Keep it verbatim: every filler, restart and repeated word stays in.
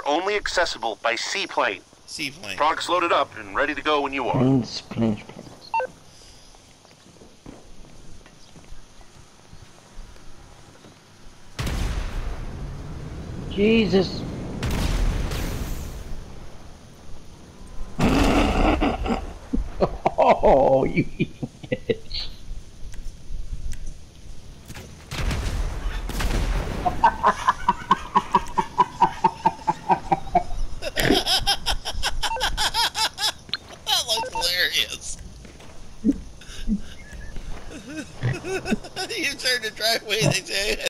only accessible by seaplane. Seaplane. Products loaded up and ready to go when you are. Planes, planes, planes. Jesus. Oh, you bitch. That looks hilarious. You turned the driveway, they say.